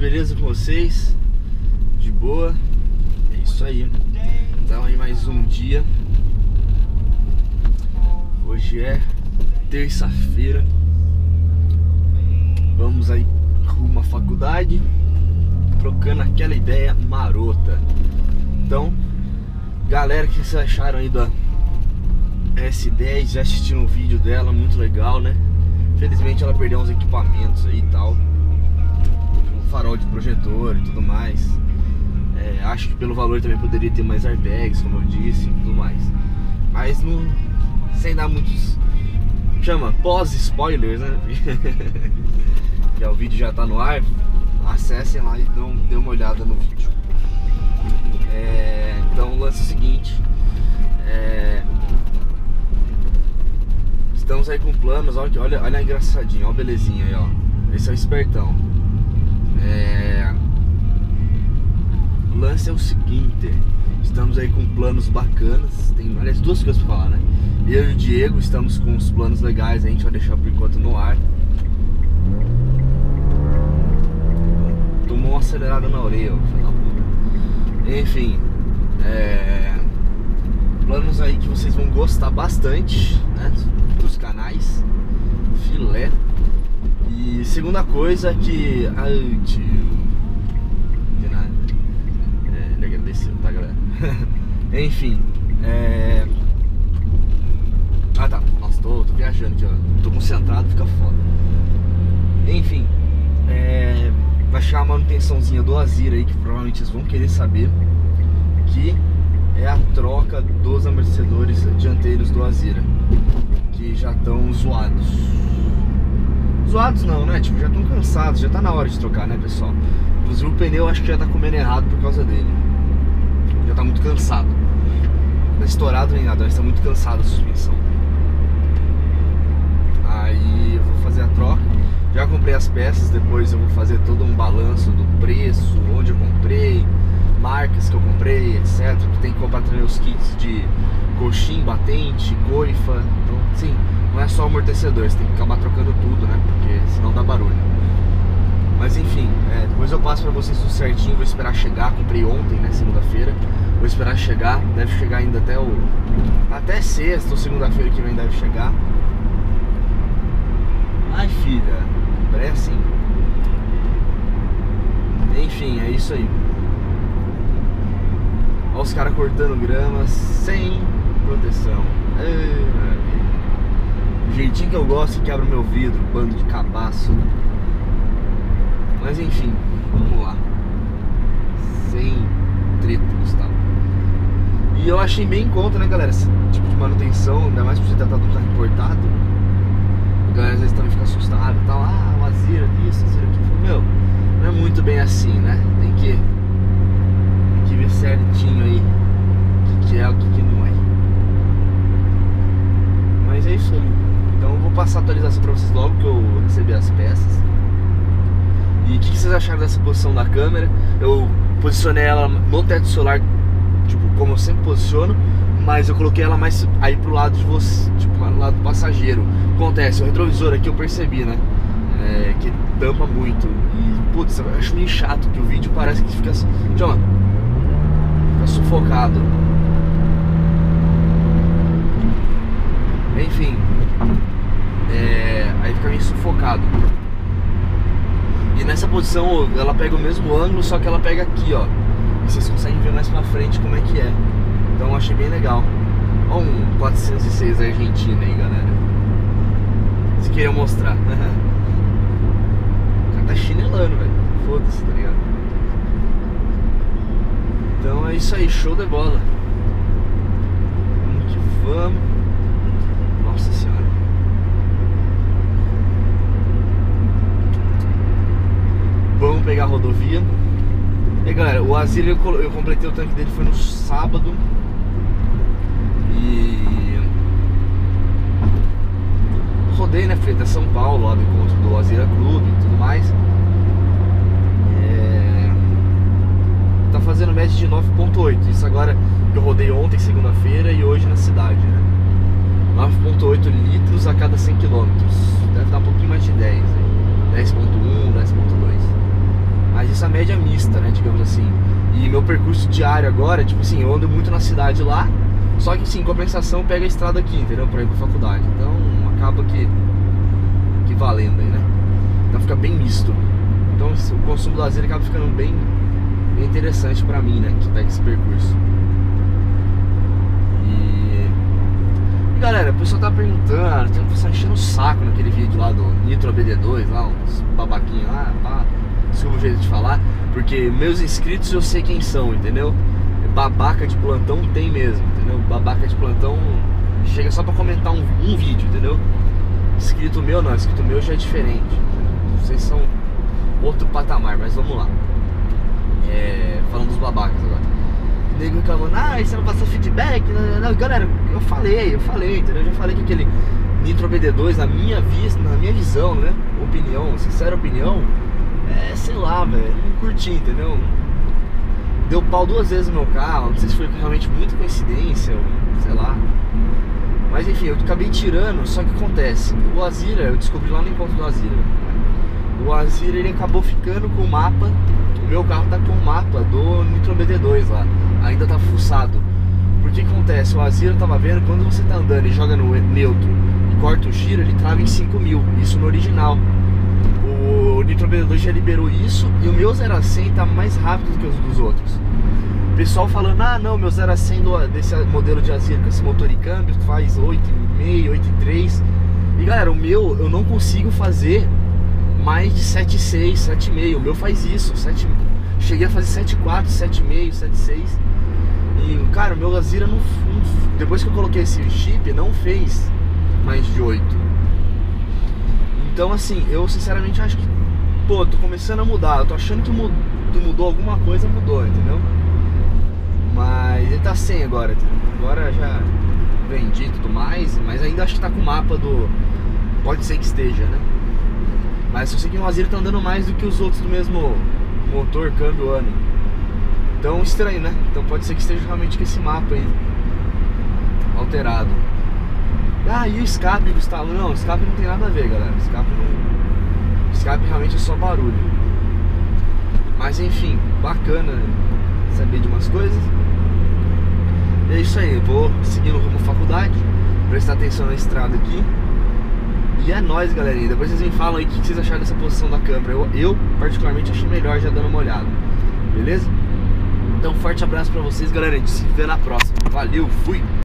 beleza com vocês? De boa? É isso aí. Então aí mais um dia. Hoje é terça-feira. Vamos aí rumo à faculdade, trocando aquela ideia marota. Então, galera, o que vocês acharam aí da S10? Já assistiram um vídeo dela, muito legal, né? Infelizmente ela perdeu uns equipamentos aí e tal, um farol de projetor e tudo mais. Acho que pelo valor também poderia ter mais airbags, como eu disse, e tudo mais. Mas não, sem dar muitos, chama, pós-spoilers, né? Que o vídeo já tá no ar. Acessem lá e dê uma olhada no vídeo. Então o lance é o seguinte, estamos aí com planos. Olha engraçadinho, olha a belezinha aí, ó. Esse é o espertão. O lance é o seguinte, estamos aí com planos bacanas. Tem, aliás, duas coisas pra falar, né? Eu e o Diego estamos com uns planos legais, a gente vai deixar por enquanto no ar. Tomou uma acelerada na orelha, filho da puta. Enfim, planos aí que vocês vão gostar bastante, né? Dos canais filé. E segunda coisa que... Ai, tio, de nada. Ele agradeceu, tá, galera? Enfim, ah, tá. Nossa, tô viajando aqui, ó. Tô concentrado, fica foda. Enfim, vai chegar a manutençãozinha do Azira aí, que provavelmente vocês vão querer saber, que é a troca dos amortecedores dianteiros do Azira, que já estão zoados. Zoados não, né? Tipo, já estão cansados, já tá na hora de trocar, né, pessoal? Inclusive o pneu acho que já tá comendo errado por causa dele. Já tá muito cansado. Não tá estourado nem nada, mas tá muito cansado a suspensão. Aí eu vou fazer a troca. Já comprei as peças, depois eu vou fazer todo um balanço do preço, onde eu comprei, marcas que eu comprei, etc. Tu tem que comprar também os kits de coxim, batente, coifa. Então, sim, não é só amortecedor, você tem que acabar trocando tudo, né? Porque senão dá barulho. Mas enfim, depois eu passo pra vocês tudo certinho. Vou esperar chegar, comprei ontem, né, segunda-feira. Vou esperar chegar, deve chegar ainda até sexta ou segunda-feira que vem deve chegar. Ai, filha, pressa, hein? Enfim, é isso aí. Olha os caras cortando grama sem proteção. O jeitinho que eu gosto que quebra o meu vidro, bando de cabaço. Mas enfim, vamos lá. Sem treta, Gustavo. E eu achei bem em conta, né, galera? Esse tipo de manutenção, ainda mais por você tratar do carro importado. A galera às vezes também fica assustado e tal. Ah, o Azira disso, Azira aquilo. Meu, não é muito bem assim, né? Tem que ver certinho aí o que é, o que não é. Mas é isso aí. Então eu vou passar a atualização pra vocês logo que eu receber as peças. E o que vocês acharam dessa posição da câmera? Eu posicionei ela no teto solar, tipo, como eu sempre posiciono, mas eu coloquei ela mais aí pro lado de você, tipo, pro lado do passageiro. Acontece, o retrovisor aqui eu percebi, né? Que tampa muito. E, putz, eu acho meio chato, que o vídeo parece que fica assim, fica sufocado. Enfim, aí fica meio sufocado. E nessa posição ela pega o mesmo ângulo, só que ela pega aqui, ó. E vocês conseguem ver mais pra frente como é que é. Então eu achei bem legal. Olha um 406 Argentina aí, galera. Se queriam mostrar. O cara tá chinelando, velho. Foda-se, tá ligado? Então é isso aí, show de bola. Vamos que vamos. Nossa senhora. Vamos pegar a rodovia. E aí, galera, o Azira eu completei o tanque dele, foi no sábado. E rodei, né, feita São Paulo, lá do encontro do Azira Clube e tudo mais. Tá fazendo média de 9.8. Isso agora que eu rodei ontem, segunda-feira, e hoje na cidade, né? 9.8 litros a cada 100 km. Deve dar um pouquinho mais de 10 aí. 10.1, 10.2. Mas isso é a média mista, né, digamos assim. E meu percurso diário agora, tipo assim, eu ando muito na cidade lá, só que assim, em compensação pega a estrada aqui, entendeu? Pra ir pra faculdade. Então acaba que valendo aí, né? Então fica bem misto. Então o consumo do lazer acaba ficando bem interessante pra mim, né, que pega esse percurso. E galera, o pessoal tá perguntando, tem um pessoal enchendo o saco naquele vídeo lá do Nitro BD2, lá, uns babaquinhos lá, pá, desculpa o jeito de falar, porque meus inscritos eu sei quem são, entendeu? Babaca de plantão tem mesmo, entendeu? Babaca de plantão chega só pra comentar um vídeo, entendeu? Inscrito meu não, inscrito meu já é diferente, entendeu? Vocês são outro patamar, mas vamos lá. Falando dos babacas agora. O nego reclamando, você não passou feedback, não. Galera, eu falei, entendeu? Eu já falei que aquele Nitro BD2, na minha visão, né? Opinião, sincera opinião, sei lá, velho, não curti, entendeu? Deu pau 2 vezes no meu carro, não sei se foi realmente muita coincidência, sei lá. Mas enfim, eu acabei tirando, só que acontece, o Azira, eu descobri lá no encontro do Azira. O Azira, ele acabou ficando com o mapa, o meu carro tá com o mapa do Nitro BD2 lá, ainda tá fuçado. Porque acontece, o Azira eu tava vendo, quando você tá andando e joga no neutro e corta o giro, ele trava em 5.000, isso no original. O Nitro BD2 já liberou isso e o meu 0 a 100 tá mais rápido do que os dos outros. O pessoal falando, não, meu 0 a 100 desse modelo de Azira com esse motor e câmbio faz 8,5, 8,3. E galera, o meu eu não consigo fazer mais de 7,6, 7,5. O meu faz isso, cheguei a fazer 7,4, 7,5, 7,6. E cara, o meu Azira não, depois que eu coloquei esse chip, não fez mais de 8. Então assim, eu sinceramente acho que, pô, tô começando a mudar. Eu tô achando que mudou alguma coisa, mudou, entendeu? Mas ele tá sem agora, entendeu? Agora já vendi e tudo mais, mas ainda acho que tá com o mapa do... Pode ser que esteja, né? Mas eu sei que o Azira tá andando mais do que os outros do mesmo motor, câmbio, ano. Então estranho, né? Então pode ser que esteja realmente com esse mapa aí alterado. E o escape, Gustavo? Não, o escape não tem nada a ver, galera. O escape realmente é só barulho. Mas enfim, bacana saber de umas coisas. E é isso aí, eu vou seguir no rumo faculdade, prestar atenção na estrada aqui. E é nóis, galerinha. Depois vocês me falam aí o que vocês acharam dessa posição da câmera. Eu particularmente achei melhor já dando uma olhada. Beleza? Então forte abraço pra vocês, galera. A gente se vê na próxima. Valeu, fui!